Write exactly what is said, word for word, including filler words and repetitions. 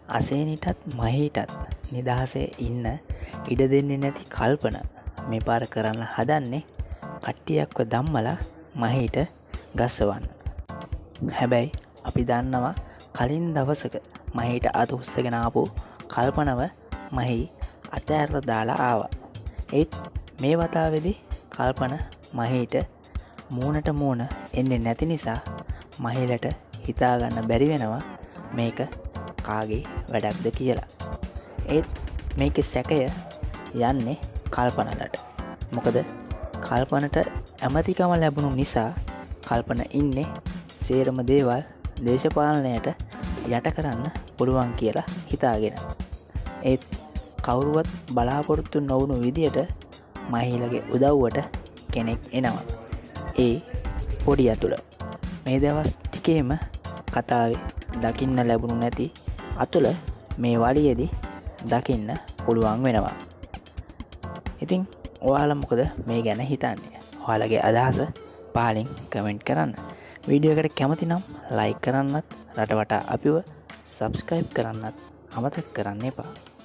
අසේනිටත් මහීටත් නිදහසේ ඉන්න ඉඩ දෙන්නේ නැති කල්පන මේ පාර කරන්න හදන්නේ කට්ටියක්ව දම්මලා මහීට ගස්සවන්න. හැබැයි අපි දන්නවා කලින් දවසක මහීට අත උස්සගෙන ආපු කල්පනව මහී අතෑරලා දාලා ආවා. ඒත් මේ වතාවේදී කල්පන මහීට මූණට මූණ එන්නේ නැති නිසා මහීලට හිතාගන්න බැරි වෙනවා මේක කාගේ වැඩක්ද කියලා. ඒත් මේකේ සැකය යන්නේ කල්පනලට. මොකද කල්පනට ඇමතිකම ලැබුණු නිසා කල්පන ඉන්නේ සේරම දේවල් දේශපාලනයට යට කරන්න පුළුවන් කියලා හිතාගෙන. ඒත් කවුරුවත් බලාපොරොත්තු නොවුණු විදියට මහීලගේ උදව්වට කෙනෙක් එනවා. ඒ පොඩි අතුල. මේ දවස් ටිකේම කතාවේ දකින්න ලැබුණු නැති අතුල මේ වලියේදී දකින්න පුළුවන් වෙනවා. ඉතින් ඔයාලා මොකද මේ ගැන හිතන්නේ? ඔයාලගේ අදහස පහලින් කමෙන්ට් කරන්න. වීඩියෝ එකට කැමති නම් ලයික් කරන්නත් රට වටා අපිව සබ්ස්ක්‍රයිබ් කරන්නත් අමතක කරන්න එපා.